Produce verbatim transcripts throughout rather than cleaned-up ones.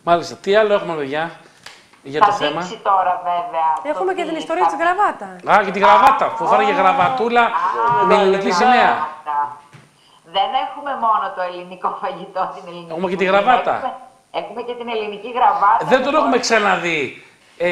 Μάλιστα. Τι άλλο έχουμε, παιδιά, για θα το θέμα. Τώρα, βέβαια, έχουμε και την ιστορία της γραβάτα. Α, και τη γραβάτα. Που φοράγε γραβατούλα με ελληνική σημαία. Δεν έχουμε μόνο το ελληνικό φαγητό, την ελληνική. Έχουμε και τη γραβάτα. Έχουμε, έχουμε και την ελληνική γραβάτα. Δεν τον έχουμε ξαναδεί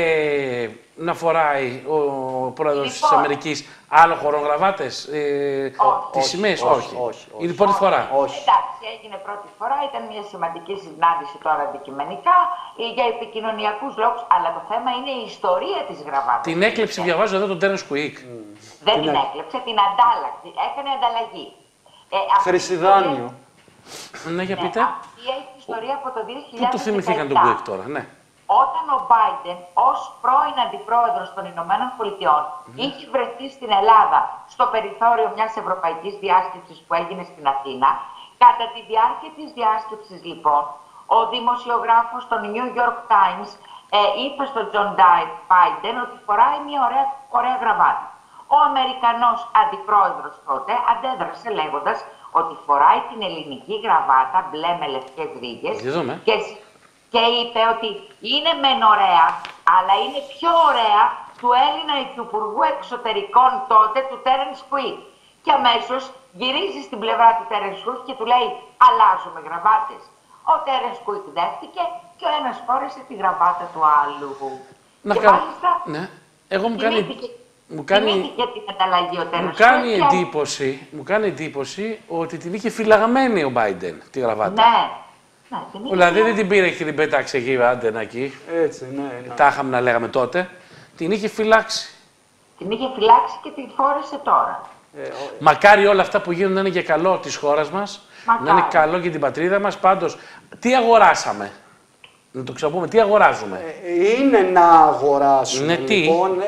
ε, να φοράει ο πρόεδρος λοιπόν, της Αμερικής άλλο χωρών γραβάτες, ε, τις σημαίες, όχι. όχι. όχι, όχι. Είναι η πρώτη φορά. Όχι. Εντάξει, έγινε πρώτη φορά, ήταν μια σημαντική συνάντηση τώρα αντικειμενικά για επικοινωνιακούς λόγους, αλλά το θέμα είναι η ιστορία της γραβάτας. Την έκλεψε, διαβάζω εδώ, τον Terence Quick. Mm. Δεν την, την έκλεψε, την αντάλλαξε, έκανε ανταλλαγή. Ε, Χρυσιδάνιο. Ναι, για πείτε. Ναι, αυτή έχει ιστορία από το δύο χιλιάδες δεκαεπτά. Πού του θυμηθήκαν τον Quick τώρα, ναι. Όταν ο Biden, ως πρώην αντιπρόεδρος των Ηνωμένων Πολιτειών, mm. είχε βρεθεί στην Ελλάδα στο περιθώριο μιας ευρωπαϊκής διάσκεψης που έγινε στην Αθήνα, κατά τη διάρκεια της διάσκεψης, λοιπόν, ο δημοσιογράφος των New York Times ε, είπε στον John Biden ότι φοράει μια ωραία, ωραία γραβάτα. Ο Αμερικανός αντιπρόεδρος τότε αντέδρασε λέγοντας ότι φοράει την ελληνική γραβάτα μπλε με λευκές ρίγες και, και είπε ότι είναι μεν ωραία, αλλά είναι πιο ωραία του Έλληνα Υφυπουργού Εξωτερικών τότε, του Terence Quick. Και αμέσως γυρίζει στην πλευρά του Terence Quick και του λέει αλλάζουμε γραβάτες. Ο Terence Quick δέχτηκε και ο ένας φόρεσε τη γραβάτα του άλλου. Να και κα... μάλιστα ναι. Εγώ μου κάνει... Μου κάνει, την ανταλλαγή, ο μου, κάνει εντύπωση, μου κάνει εντύπωση ότι την είχε φυλαγμένη ο Biden, τη γραβάτα. Ναι. ναι την δηλαδή δεν την πήρε και την πέταξε εκεί, άντε εκεί. Έτσι, ναι. ναι. Τα είχαμε να λέγαμε τότε. Την είχε φυλάξει. Την είχε φυλάξει και την φόρεσε τώρα. Ε, Μακάρι όλα αυτά που γίνονται να είναι για καλό της χώρας μας, Μακάρι. να είναι καλό για την πατρίδα μας. Πάντως, τι αγοράσαμε. Να το ξαναπούμε, τι αγοράζουμε. Είναι να αγοράσουμε. Ναι, τι. Λοιπόν,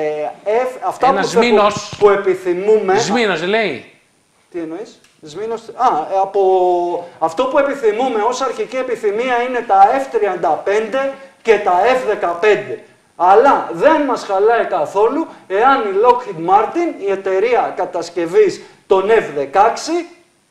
ε, ε, αυτά Ένα που, σμήνος, που, που επιθυμούμε. Σμήνος λέει. Τι εννοείς? Σμήνος, α, από αυτό που επιθυμούμε ως αρχική επιθυμία είναι τα εφ τριάντα πέντε και τα εφ δεκαπέντε. Αλλά δεν μας χαλάει καθόλου εάν η Lockheed Martin, η εταιρεία κατασκευής των εφ δεκαέξι,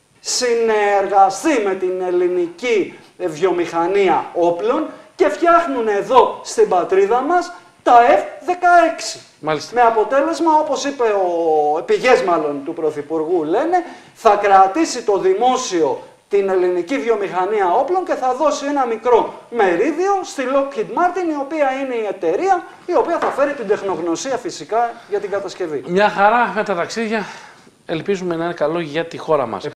συνεργαστεί με την ελληνική βιομηχανία όπλων και φτιάχνουν εδώ στην πατρίδα μας τα εφ δεκαέξι. Μάλιστα. Με αποτέλεσμα, όπως είπε ο πηγές μάλλον του Πρωθυπουργού λένε, θα κρατήσει το δημόσιο την ελληνική βιομηχανία όπλων και θα δώσει ένα μικρό μερίδιο στη Lockheed Martin, η οποία είναι η εταιρεία η οποία θα φέρει την τεχνογνωσία φυσικά για την κατασκευή. Μια χαρά με τα ταξίδια. Ελπίζουμε να είναι καλό για τη χώρα μας.